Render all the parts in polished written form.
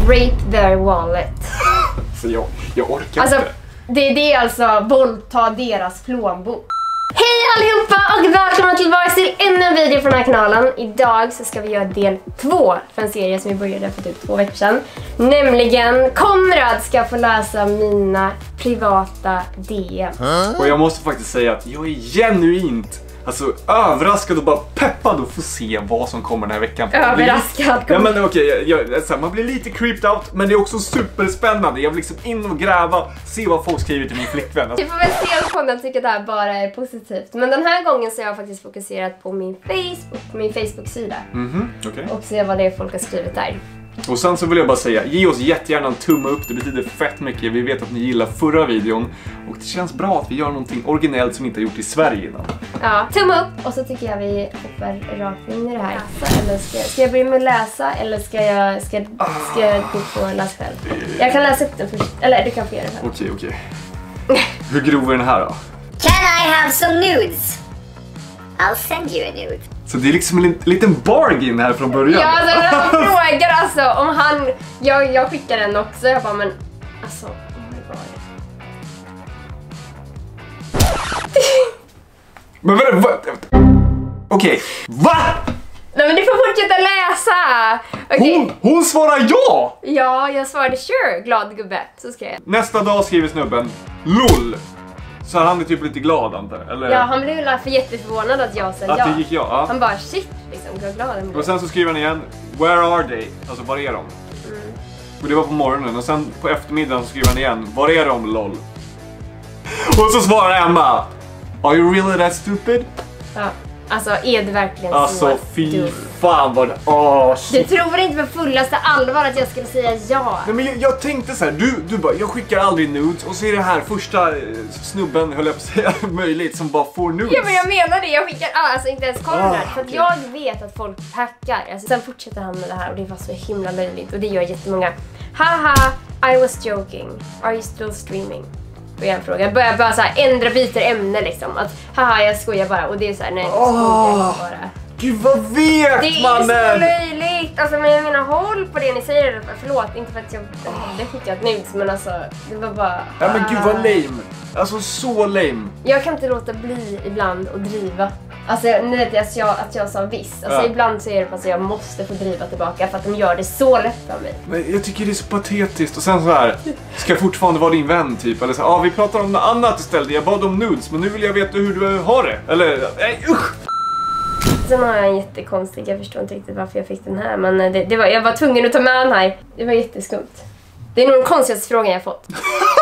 rape their wallet. Så jag orkar Alltså, inte. det är alltså våldta deras plånbok. Hej allihopa och välkomna tillbaka till ännu en video från den här kanalen. Idag så ska vi göra del 2 för en serie som vi började för typ 2 veckor sedan. Nämligen Konrad ska få läsa mina privata DM. Och jag måste faktiskt säga att jag är genuint överraskad och bara peppad att få se vad som kommer den här veckan. Överraskad? Ja, men okej, man blir lite creeped out, men det är också superspännande. Jag vill liksom in och gräva, se vad folk skriver till min flickvän. Vi får väl se om Konrad tycker att det här bara är positivt. Men den här gången så har jag faktiskt fokuserat på min Facebook-sida. Okay. Och se vad det är folk har skrivit där. Och sen så vill jag bara säga, ge oss jättegärna en tumme upp, det betyder fett mycket. Vi vet att ni gillar förra videon och det känns bra att vi gör någonting originellt som vi inte har gjort i Sverige innan. Ja, tumme upp och så tycker jag vi hoppar rakt in i det här. Eller ska jag börja med att läsa eller ska jag gå på och läsa själv? Jag kan läsa upp den först, eller du kan få göra det här. Okej. Hur grov är den här då? Can I have some nudes? I'll send you a nude. Så det är liksom en liten bargain här från början. Ja, alltså han frågar alltså om han... Jag skickar den också, jag bara men... Alltså, oh my god. Men vad? Okej, va? Nej men du får fortsätta läsa! Okay. Hon svarar ja! Ja, jag svarade sure, glad gubbe. Så skrev jag. Nästa dag skriver snubben LOL. Så han är typ lite glad antar, eller? Ja, han blev för jätteförvånad att jag sa ja. Att det gick ja. Han bara shit, liksom, jag glad. Och sen så skriver han igen, where are they? Alltså var är de? Och det var på morgonen och sen på eftermiddagen så skriver han igen, var är de LOL? Och så svarar Emma, are you really that stupid? Ja, alltså är det verkligen alltså, så fy dum? fan vad det... Du tror inte på fullaste allvar att jag skulle säga ja? Nej men jag tänkte så här, du bara, jag skickar aldrig nudes och så är det här första snubben, höll jag på att säga, möjligt som bara får nudes. Ja men jag menar det, jag skickar alltså inte ens Konrad för att okay. jag vet att folk hackar. Alltså, sen fortsätter han med det här och det var så himla löjligt och det gör jättemånga. Haha, I was joking. Are you still streaming? Och jag frågar, jag börjar bara så här byter ämne liksom. Att haha, jag skojar bara. Och det är så här, nej, jag skojar bara. Gud vad vet mannen! Det är så löjligt. Alltså men jag menar, håll på det ni säger. Förlåt, inte för att jag hade skickat nudes, men alltså, det var bara... Ja men gud vad lame. Alltså så lame. Jag kan inte låta bli ibland att driva. Alltså nu vet jag att jag sa visst. Alltså ibland så är det för att jag måste få driva tillbaka för att de gör det så lätt för mig. Men jag tycker det är så patetiskt. Och sen så här, ska jag fortfarande vara din vän typ? Eller så här, vi pratar om något annat istället. Jag bad om nudes, men nu vill jag veta hur du har det. Eller, nej usch! Sen har jag en jättekonstig, jag förstår inte riktigt varför jag fick den här. Men jag var tvungen att ta med den här. Det var jätteskumt. Det är nog den konstigaste frågan jag fått.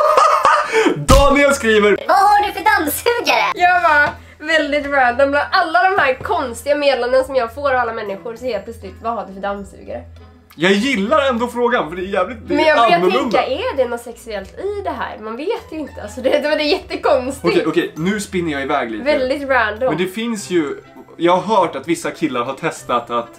Daniel skriver, Vad har du för dammsugare? Jag var väldigt random bland alla de här konstiga meddelanden som jag får av alla människor. Så helt plötsligt, vad har du för dammsugare? jag gillar ändå frågan för det är jävligt Men jag börjar annorlunda. tänka, är det något sexuellt i det här? Man vet ju inte, alltså det är jättekonstigt. Okej, nu spinner jag iväg lite. Väldigt random. Men det finns ju, jag har hört att vissa killar har testat att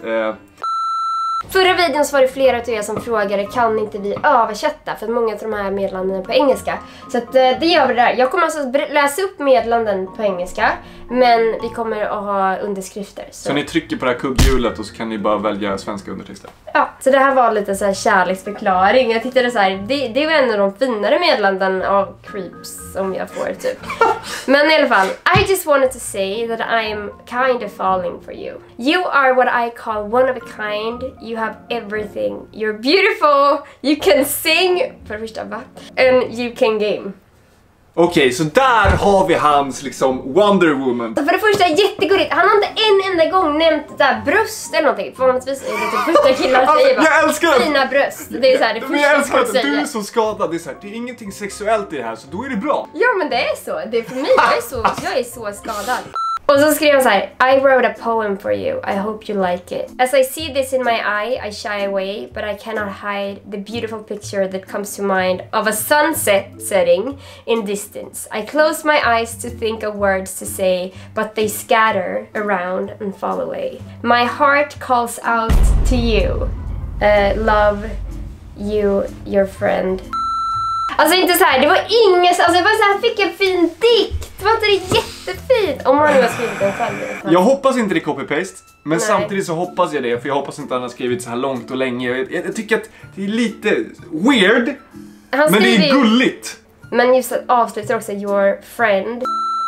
Förra videon så var det flera av er som frågade, kan inte vi översätta? För många av de här meddelandena är på engelska. Så att, det gör vi där. Jag kommer alltså läsa upp meddelanden på engelska. Men vi kommer att ha underskrifter. Så ni trycker på det här kugghjulet och så kan ni bara välja svenska undertexter. Ja, så det här var lite så här kärleksförklaring. Jag tittade så här, det var en av de finare meddelanden av creeps som jag får typ. Men i alla fall, I just wanted to say that I am kind of falling for you. You are what I call one of a kind. You have everything. You're beautiful. You can sing. För det första, va? And you can game. Okej, så där har vi hans liksom Wonder Woman. Så för det första, jättegulligt. Han har inte en enda gång nämnt där bröst eller någonting. Förhoppningsvis är det typ första killar säger bara, jag älskar fina bröst. Det är så här, det men jag första älskar folk att säger. du är så skadad. Det är så här, det är ingenting sexuellt i det här, så då är det bra. Ja men det är så, det är för mig, jag är så skadad. Och så skrev han så här: I wrote a poem for you, I hope you like it. As I see this in my eye, I shy away, but I cannot hide the beautiful picture that comes to mind of a sunset setting in distance. I close my eyes to think of words to say, but they scatter around and fall away. My heart calls out to you. Love you, your friend. Alltså inte så här, det var inget, alltså jag bara så här, fick en fin dikt. Var inte det jättefint? Om han nu har skrivit den själv. Jag hoppas inte det är copy-paste. Men Nej. samtidigt så hoppas jag det. För jag hoppas inte att han har skrivit så här långt och länge. Jag tycker att det är lite weird. Men det är gulligt. Men just att avslutar också your friend.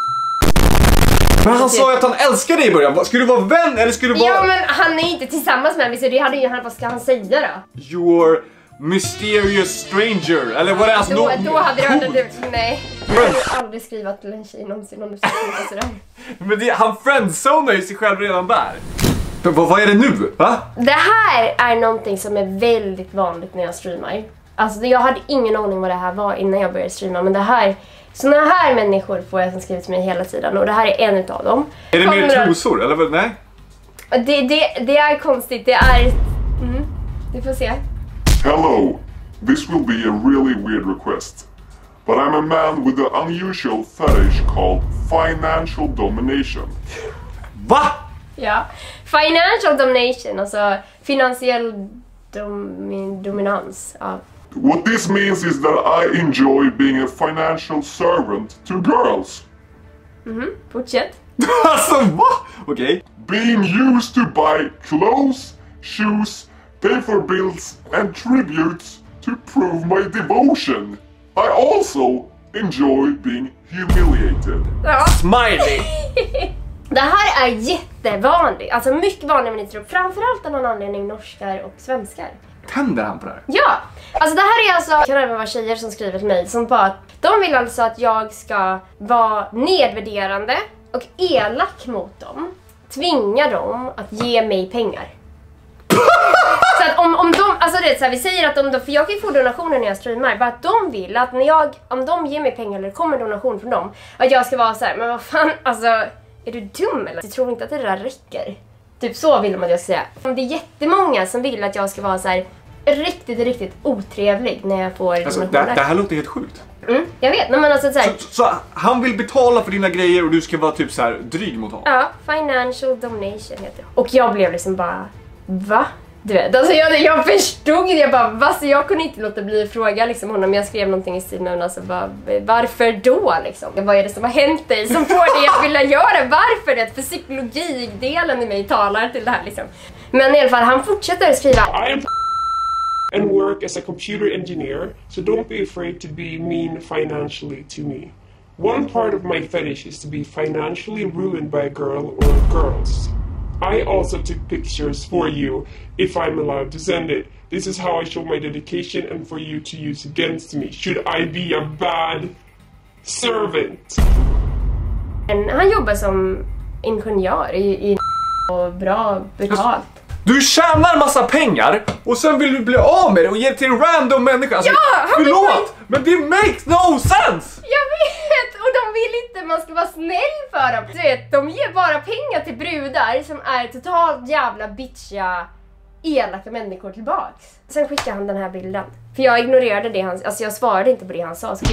Men han sa ju att han älskar dig i början. Ska du vara vän eller ska du vara... Ja men han är inte tillsammans med mig så det hade ju han, vad ska han säga då? Your mysterious stranger. Eller vad det är alltså, då hade det varit nej. Jag hade aldrig skrivit till en tjej någonsin om du ska skriva sådär. Men han friendzonar ju sig själv redan där. Men vad är det nu? Va? Det här är någonting som är väldigt vanligt när jag streamar. Alltså jag hade ingen aning vad det här var innan jag började streama. Men det här, såna här människor får jag som skriver till mig hela tiden. Och det här är en utav dem. Är det mer trosor eller vad? Nej? Det är konstigt, det är... du får se. Hello, this will be a really weird request, but I'm a man with an unusual fetish called financial domination. Va? Ja, financial domination, alltså finansiell dominans. Ja. What this means is that I enjoy being a financial servant to girls. Fortsätt. Alltså va? Okej. Being used to buy clothes, shoes, pay for bills and tributes to prove my devotion. I also enjoy being humiliated. Ja. Smiley. Det här är jättevanligt, alltså mycket vanligare än ni tror. Framförallt av någon anledning norskar och svenskar. Tänder han på det här? Ja, alltså det här är alltså, det kan även vara tjejer som skriver till mig som bara att de vill alltså att jag ska vara nedvärderande och elak mot dem. Tvinga dem att ge mig pengar. Så att om de, alltså det är så här, vi säger att de, för jag kan ju få donationer när jag streamar, bara att de vill att när om de ger mig pengar eller det kommer donation från dem, att jag ska vara så här, men vad fan, alltså, är du dum eller? Jag tror inte att det där räcker. Typ så vill de att jag ska säga. Det är jättemånga som vill att jag ska vara så här riktigt otrevlig när jag får alltså, donationer. det här låter helt sjukt. Jag vet, men alltså så här. Så han vill betala för dina grejer och du ska vara typ så här dryg mot honom? Ja, financial donation heter det. Och jag blev liksom bara, va? Du vet, alltså jag förstod det, jag bara, va? Så jag kunde inte låta bli att fråga liksom honom. Jag skrev någonting i stil med alltså, bara, varför då liksom? Vad är det som har hänt dig som får dig att vilja göra? Varför det? För psykologidelen i mig talar till det här liksom. Men i alla fall, han fortsätter att skriva. I am and work as a computer engineer, so don't be afraid to be mean financially to me. One part of my fetish is to be financially ruined by a girl or girls. I also took pictures for you, if I'm allowed to send it. This is how I show my dedication and for you to use against me. Should I be a bad servant? Han jobbar som ingenjör i och bra betalt. Du tjänar massa pengar och sen vill du bli av med det och ge det till en random människa. Alltså, Ja, förlåt, men det makes no sense! Jag vet! Och de vill inte man ska vara snäll för dem. Du vet, de ger bara pengar till brudar som är totalt jävla bitchiga, elaka människor tillbaks. Sen skickade han den här bilden. För jag ignorerade det han... Alltså jag svarade inte på det han sa. Så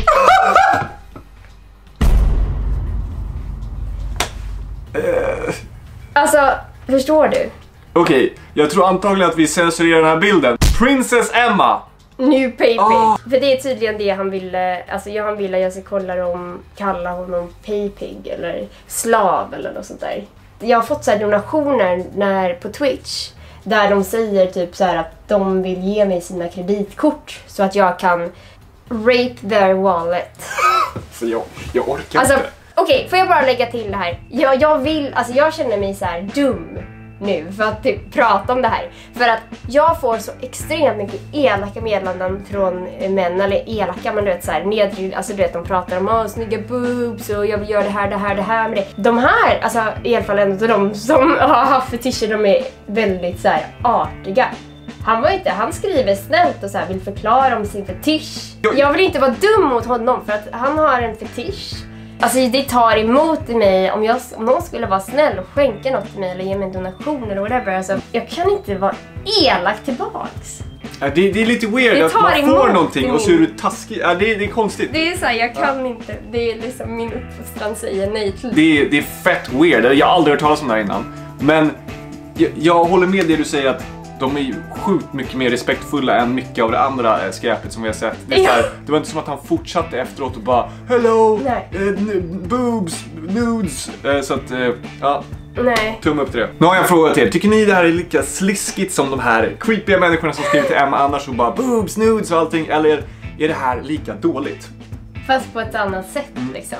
alltså, förstår du? Okej, jag tror antagligen att vi censurerar den här bilden. Princess Emma! New Paypig. För det är tydligen det han ville. Alltså han ville att jag ska kalla honom Paypig eller slav eller något sånt där. Jag har fått så här donationer på Twitch där de säger typ så här att de vill ge mig sina kreditkort så att jag kan rape their wallet. Så jag orkar Alltså, inte. okej, får jag bara lägga till det här. Jag känner mig så här dum nu för att typ prata om det här. För att jag får så extremt mycket elaka meddelanden från män, eller elaka, men du vet såhär nedrygg, alltså du vet de pratar om snygga boobs och jag vill göra det här med det. De här, alltså i alla fall en av de som har haft fetischer, de är väldigt såhär artiga. Han skriver snällt och så här vill förklara om sin fetisch. Jag vill inte vara dum mot honom för att han har en fetisch. Alltså det tar emot i mig om någon skulle vara snäll och skänka något till mig eller ge mig en donation eller whatever. Alltså, jag kan inte vara elak tillbaks. Det är lite weird att man får någonting och så är du taskig. Det är konstigt. Det är så här, jag kan inte. Det är liksom min uppfostran säger nej till. Det är fett weird. Jag har aldrig hört talas om det här innan. Men jag håller med det du säger att de är ju sjukt mycket mer respektfulla än mycket av det andra skräpet som vi har sett. Det, är så här, det var inte som att han fortsatte efteråt och bara hello, boobs, nudes. Så att, ja. Nej. Tumme upp till det. Nu har jag en fråga till er. Tycker ni det här är lika sliskigt som de här creepiga människorna som skriver till Emma annars och bara boobs, nudes och allting? Eller är det här lika dåligt? Fast på ett annat sätt liksom.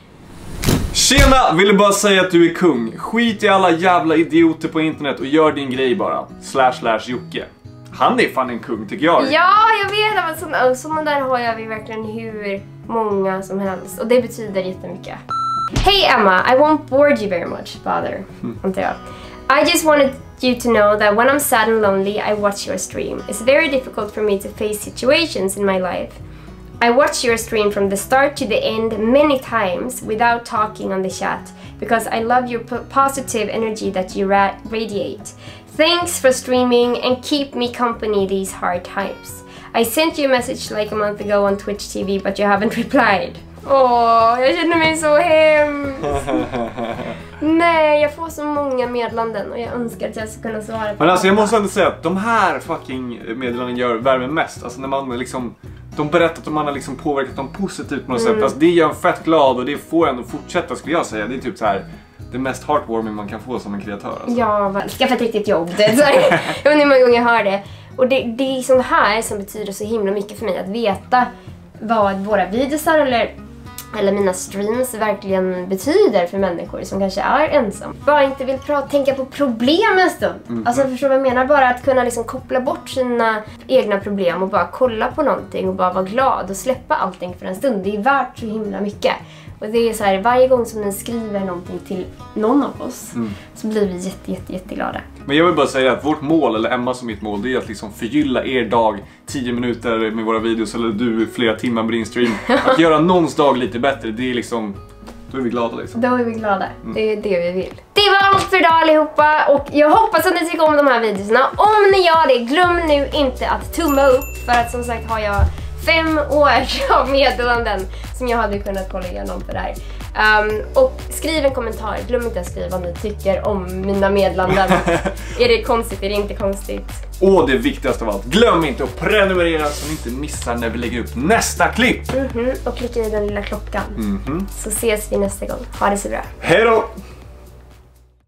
Tjena! Ville bara säga att du är kung. Skit i alla jävla idioter på internet och gör din grej bara. / Jocke. Han är fan en kung tycker jag. Ja, jag vet. Sådana där har jag verkligen hur många som helst. Och det betyder jättemycket. Hey Emma, I won't bore you very much, father. I just wanted you to know that when I'm sad and lonely, I watch your stream. It's very difficult for me to face situations in my life. I watch your stream from the start to the end many times without talking on the chat because I love your positive energy that you radiate. Thanks for streaming and keep me company these hard times. I sent you a message like a month ago on Twitch TV but you haven't replied. Åh, jag känner mig så hemskt. Nej, jag får så många meddelanden och jag önskar att jag skulle kunna svara på. Men alltså jag måste ändå säga att de här fucking meddelanden gör värme mest. Alltså när man liksom, de berättar att man har liksom påverkat dem positivt på något sätt. Alltså det gör en fett glad och det får en att fortsätta skulle jag säga. Det är typ så här det mest heartwarming man kan få som en kreatör. Alltså. Ja, skaffa ett riktigt jobb. Jag vet inte hur många gånger jag hör det. Och det är sånt här som betyder så himla mycket för mig. Att veta vad våra videosar eller mina streams verkligen betyder för människor som kanske är ensam. Bara inte vill tänka på problem en stund. Alltså förstår vad jag menar? Bara att kunna liksom koppla bort sina egna problem och bara kolla på någonting och bara vara glad och släppa allting för en stund. Det är värt så himla mycket. Och det är så här, varje gång som ni skriver någonting till någon av oss så blir vi jätteglada. Men jag vill bara säga att vårt mål, eller Emma som mitt mål, det är att liksom förgylla er dag 10 minuter med våra videos eller du flera timmar med din stream. Att göra någons dag lite bättre, det är liksom, då är vi glada liksom. Då är vi glada, det är det vi vill. Det var allt för idag allihopa och jag hoppas att ni tycker om de här videorna. Om ni gör det, glöm nu inte att tumma upp för att som sagt har jag 5 år av meddelanden som jag hade kunnat kolla igenom för det här. Och skriv en kommentar, glöm inte att skriva vad ni tycker om mina meddelanden. Är det konstigt, är det inte konstigt? Och det viktigaste av allt, glöm inte att prenumerera så ni inte missar när vi lägger upp nästa klipp. Och klicka i den lilla klockan. Så ses vi nästa gång, ha det så bra. Hej då!